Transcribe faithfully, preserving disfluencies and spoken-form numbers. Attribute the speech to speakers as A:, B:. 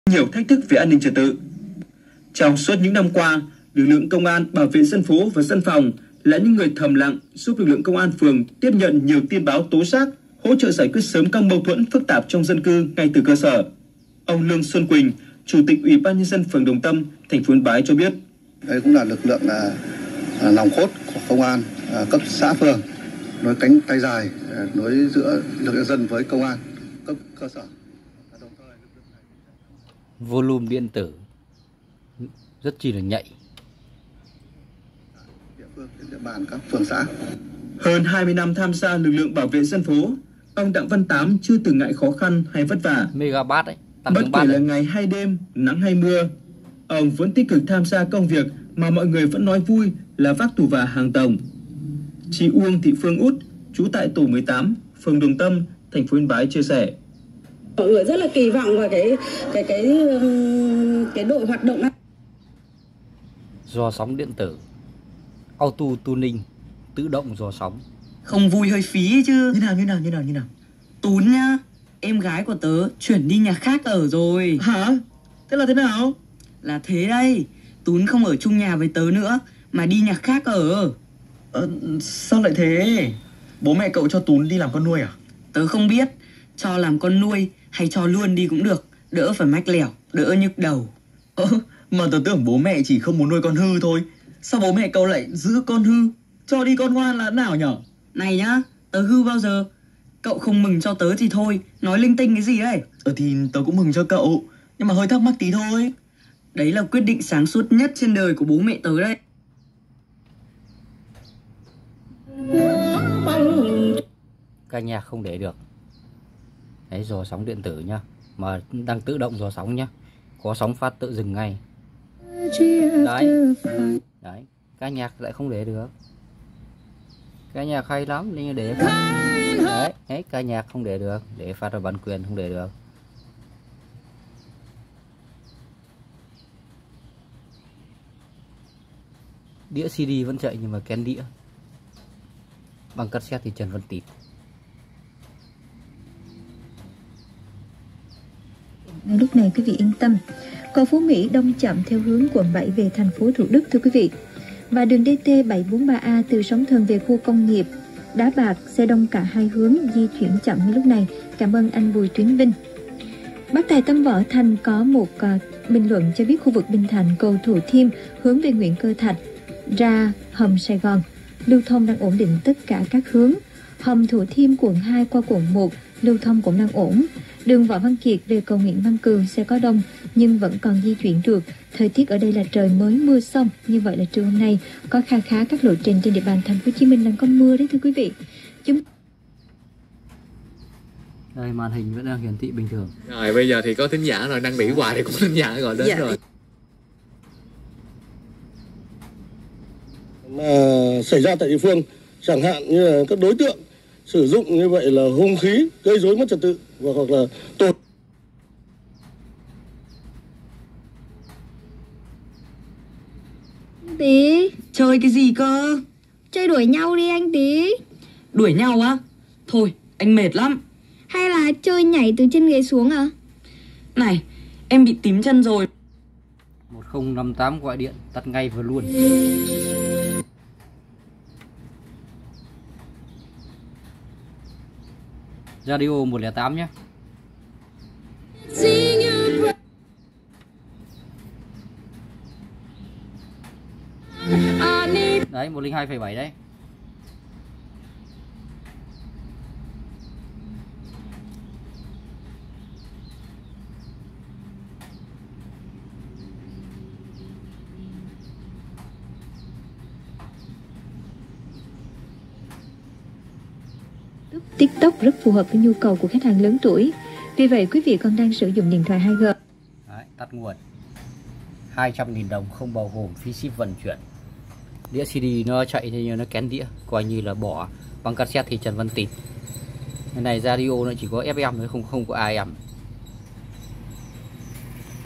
A: nhiều thách thức về an ninh trật tự. Trong suốt những năm qua, lực lượng công an, bảo vệ dân phố và dân phòng là những người thầm lặng giúp lực lượng công an phường tiếp nhận nhiều tin báo tố giác, hỗ trợ giải quyết sớm các mâu thuẫn phức tạp trong dân cư ngay từ cơ sở. Ông Lương Xuân Quỳnh, Chủ tịch Ủy ban nhân dân phường Đồng Tâm, thành phố Yên Bái cho biết:
B: Đây cũng là lực lượng là, là nòng cốt của công an à, cấp xã phường, nối cánh tay dài nối giữa lực lượng dân với công an cấp cơ sở.
C: Volume điện tử rất chi là nhạy.
B: Địa phương, địa bàn các phường xã.
A: Hơn hai mươi năm tham gia lực lượng bảo vệ dân phố, ông Đặng Văn Tám chưa từng ngại khó khăn hay vất vả.
C: Megabat đấy,
A: bất kể là ngày hay đêm, nắng hay mưa, ông vẫn tích cực tham gia công việc mà mọi người vẫn nói vui là vác tù và hàng tổng. Chị Uông Thị Phương Út, trú tại tổ mười tám, phường Đồng Tâm, thành phố Yên Bái chia sẻ:
D: mọi người rất là kỳ vọng vào cái cái cái cái đội hoạt động này.
C: Dò sóng điện tử, auto tuning, tự động dò sóng.
E: Không vui hơi phí chứ. Như nào như nào như nào như nào? Tún nhá, em gái của tớ chuyển đi nhà khác ở rồi.
A: Hả? Thế là thế nào?
E: Là thế đây, Tún không ở chung nhà với tớ nữa mà đi nhà khác ở.
A: Ờ, sao lại thế? Bố mẹ cậu cho Tún đi làm con nuôi à?
E: Tớ không biết, cho làm con nuôi hay cho luôn đi cũng được, đỡ phải mách lẻo, đỡ nhức đầu.
A: Ờ, mà tớ tưởng bố mẹ chỉ không muốn nuôi con hư thôi. Sao bố mẹ cậu lại giữ con hư, cho đi con ngoan là nào nhở?
E: Này nhá, tớ hư bao giờ? Cậu không mừng cho tớ thì thôi, nói linh tinh cái gì đấy?
A: Ờ thì tớ cũng mừng cho cậu, nhưng mà hơi thắc mắc tí thôi.
E: Đấy là quyết định sáng suốt nhất trên đời của bố mẹ tớ đấy.
C: Ca nhạc không để được. Đấy, dò sóng điện tử nhá, mà đang tự động dò sóng nhá, có sóng phát tự dừng ngay. Đấy, đấy, ca nhạc lại không để được. Ca nhạc hay lắm nhưng để đấy, đấy, ca nhạc không để được, để phát ra bản quyền không để được. Đĩa xê đê vẫn chạy nhưng mà kén đĩa. Bằng cassette thì Trần Văn Tịt.
F: Lúc này quý vị yên tâm, cầu Phú Mỹ đông chậm theo hướng quận bảy về thành phố Thủ Đức thưa quý vị. Và đường đê tê bảy bốn ba A từ Sóng Thần về khu công nghiệp Đá Bạc xe đông cả hai hướng, di chuyển chậm như lúc này. Cảm ơn anh Bùi Tuyến Vinh. Bác Tài Tâm Võ Thành có một uh, bình luận cho biết khu vực Bình Thạnh, cầu Thủ Thiêm hướng về Nguyễn Cơ Thạch ra hầm Sài Gòn lưu thông đang ổn định tất cả các hướng. Hầm Thủ Thiêm quận hai qua quận một lưu thông cũng đang ổn. Đường Võ Văn Kiệt về cầu Nguyễn Văn Cừ sẽ có đông nhưng vẫn còn di chuyển được. Thời tiết ở đây là trời mới mưa xong, như vậy là trưa hôm nay có kha khá các lộ trình trên địa bàn thành phố Hồ Chí Minh đang có mưa đấy thưa quý vị. Chúng
C: đây màn hình vẫn đang hiển thị bình thường.
G: Rồi bây giờ thì có thính giả rồi, năn nỉ hoài thì cũng thính giả gọi đến dạ. Rồi.
H: Mà xảy ra tại địa phương, chẳng hạn như là các đối tượng sử dụng như vậy là hung khí gây rối mất trật tự và hoặc là tột.
D: Tí
E: Chơi cái gì cơ?
D: chơi đuổi nhau đi anh Tí.
E: Đuổi nhau á? Thôi, anh mệt lắm.
D: Hay là chơi nhảy từ trên ghế xuống à?
E: Này, em bị tím chân rồi.
C: Một không năm tám gọi điện, tắt ngay và luôn. Radio một không tám nhé. Đấy, một không hai phẩy bảy đấy.
F: TikTok rất phù hợp với nhu cầu của khách hàng lớn tuổi. Vì vậy quý vị còn đang sử dụng điện thoại hai G.
C: Đấy, tắt nguồn. hai trăm nghìn đồng không bao gồm phí ship vận chuyển. Đĩa xê đê nó chạy thì như nó kén đĩa, coi như là bỏ. Bằng cassette thì Trần Văn Tịt. Cái này radio nó chỉ có ép em thôi, không không có a em.